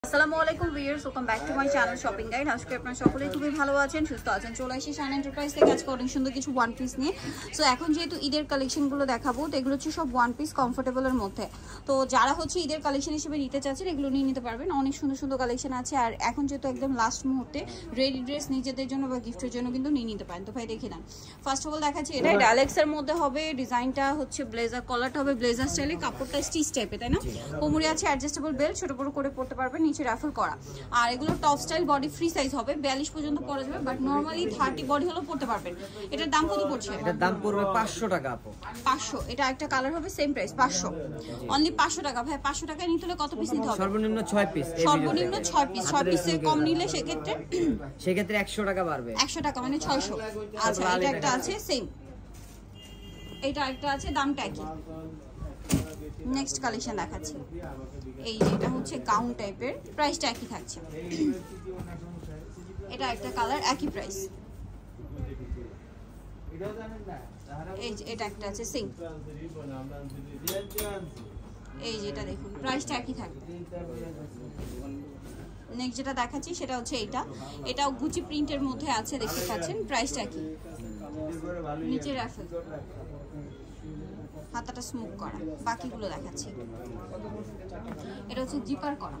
আসসালামু আলাইকুম viewers, welcome back to my channel shopping guide. আজকে আপনারা সকলেই খুবই ভালো আছেন, সুস্থ আছেন। চলে আসি শান এন্টারপ্রাইজ থেকে আজকে অনেক সুন্দর কিছু ওয়ান পিস নিয়ে। সো এখন যেহেতু ঈদের কালেকশনগুলো দেখাবো, তো এগুলো হচ্ছে সব ওয়ান পিস কমফোর্টেবলের মধ্যে। তো যারা হচ্ছে ঈদের কালেকশন হিসেবে নিতে চাচ্ছেন এগুলো নিয়ে নিতে পারবেন। অনেক সুন্দর সুন্দর কালেকশন আছে। আর এখন যেহেতু একদম লাস্ট মুহূর্তে রেডি ড্রেস নিজেদের জন্য বা গিফটের জন্য কিন্তু নিয়ে নিতে পারেন। তো ভাই দেখে নেন, ফার্স্ট অফ অল দেখাচ্ছি এটা ডালেক্সের মধ্যে হবে। ডিজাইনটা হচ্ছে ব্লেজার, কলারটা হবে ব্লেজার স্টাইলে, কাপড়টা স্টিচ টাইপের, তাই না? কোমরে আছে অ্যাডজাস্টেবল বেল্ট, ছোট বড় করে পড়তে পারবেন, নিচে রাফল করা। আর এগুলো top style, body free size হবে, 42 পর্যন্ত পরা যাবে, বাট নরমালি 30 বডি হলো পড়তে পারবেন। এটার দাম কত পড়ছে? এটার দাম পড়বে 500 টাকা আপু। 500। এটা একটা কালার হবে, সেম প্রাইস 500, অনলি 500 টাকা। ভাই 500 টাকায় নিতে হলে কত পিস নিতে হবে? সর্বনিম্ন 6 পিস। সর্বনিম্ন 6 পিস। 6 পিসের কম নিলে সেক্ষেত্রে 100 টাকা বাড়বে। 100 টাকা মানে 600। আচ্ছা, এটা একটা আছে সেম, এটা একটা আছে, দামটা একই। নেক্সট কালেকশন দেখাচ্ছি, এই যেটা হচ্ছে গাউন টাইপের, প্রাইসটা একই থাকছে। এটা একটা কালার, একই প্রাইস। এই যে এটা একটা আছে সেম, এই যেটা দেখুন প্রাইসটা একই থাকবে। নেক্সট যেটা দেখাচ্ছি সেটা হচ্ছে এইটা, এটাও গুচি প্রিন্টের মধ্যে আছে, দেখতে পাচ্ছেন, প্রাইসটা একই। নিচে রাফেল, হাতাটা স্মোক করা। বাকিগুলো দেখাচ্ছি, এটা হচ্ছে জিপার করা,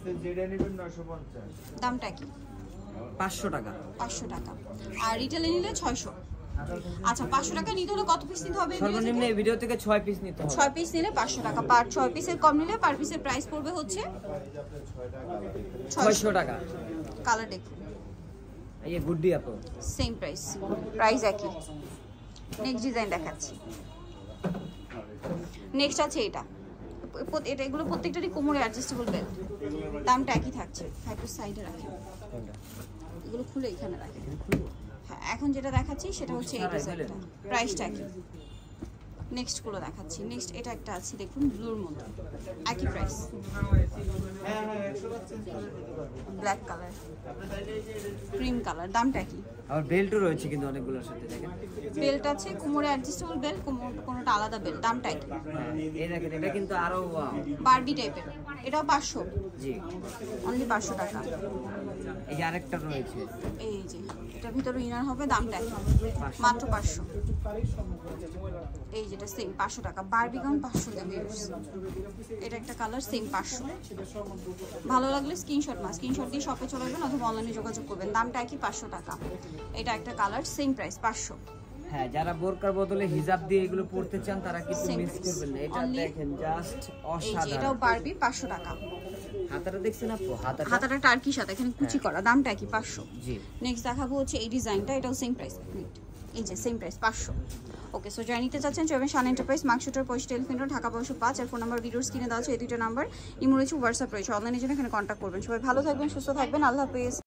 দামটা কি? 500 টাকা। 500 টাকা। আর রিটেলে নিলে 600। আচ্ছা, 500 টাকা নিতে হলে কত পিস নিতে হবে? সর্বনিম্ন এই ভিডিও থেকে 6 পিস নিতে হবে। 6 পিস নিলে 500 টাকা। পার 6 পিসের কম নিলে পার পিসের প্রাইস পড়বে হচ্ছে 600 টাকা। কালার দেখুন, এই গুড্ডি আপু, সেম প্রাইস, প্রাইস একই। নেক্সট ডিজাইন দেখাচ্ছি, নেক্সট আছে এটা, এগুলো প্রত্যেকটারই কোমরে অ্যাডজাস্টেবল বেল্ট, দামটা একই থাকছে। একটু সাইডে রাখেন, এগুলো খুলে এখানে রাখেন। হ্যাঁ, এখন যেটা দেখাচ্ছি সেটা হচ্ছে এই ডিজাইনটা, প্রাইসটা একই। নেক্সট গুলো দেখাচ্ছি, নেক্সট এটা একটা আছে দেখুন ব্লুর মধ্যে, একই price, black colour, cream colour, দামটা কি? আবার বেল্টও রয়েছে কিন্তু অনেকগুলোর সাথে, দেখেন বেল্ট আছে, কোমরে অ্যাডজাস্টেবল বেল্ট, কোনোটা আলাদা বেল্ট, দামটা কি? এই দেখেন, এটা কিন্তু আরো বারবি টাইপের, এটাও 500। জি, অনলি 500 টাকা। এই যে আরেকটা রয়েছে, এই যে এটার ভিতরে ইনার হবে, দামটা কি? মাত্র 500। এই যেটা সেম 500 টাকা, বারবি গাউন 500 দেবে। এটা একটা কালার, সেম 500। ভালো লাগলে স্ক্রিনশট দিয়ে শপে চলে যাবেন অথবা অনলাইনে যোগাযোগ করবেন, দামটা একই 500 টাকা। এটা একটা কালার, সেম প্রাইস 500। হ্যাঁ, যারা বোরকার বদলে হিজাব দিয়ে এগুলো পড়তে চান তারা কিন্তু মিস করবেন না। এটা দেখেন জাস্ট অসাধারণ। এটাও বারবি 500 টাকা। হাতাটা দেখছেন আপু, হাতাটা টার্কিশ হাতা, এখানে কুচি করা, দামটা কি? 500। জি। নেক্সট দেখাবো হচ্ছে এই ডিজাইনটা, এটাও সেম প্রাইস, এই যে সেম প্রাইস 500। ওকে, সো যারা নিতে চাচ্ছেন চলবেন শান এন্টারপ্রাইজ, মার্কশিটের 65 টেলিফোন রোড, ঢাকা 505। আর ফোন নাম্বার ভিডিওর স্ক্রিনে দেওয়া আছে, এই দুটো নাম্বার। ইমো রয়েছে, হোয়াটসঅ্যাপ রয়েছে, অনলাইনের জন্য এখানে কন্ট্যাক্ট করবেন। সবাই ভালো থাকবেন, সুস্থ থাকবেন, আল্লাহ হাফেজ।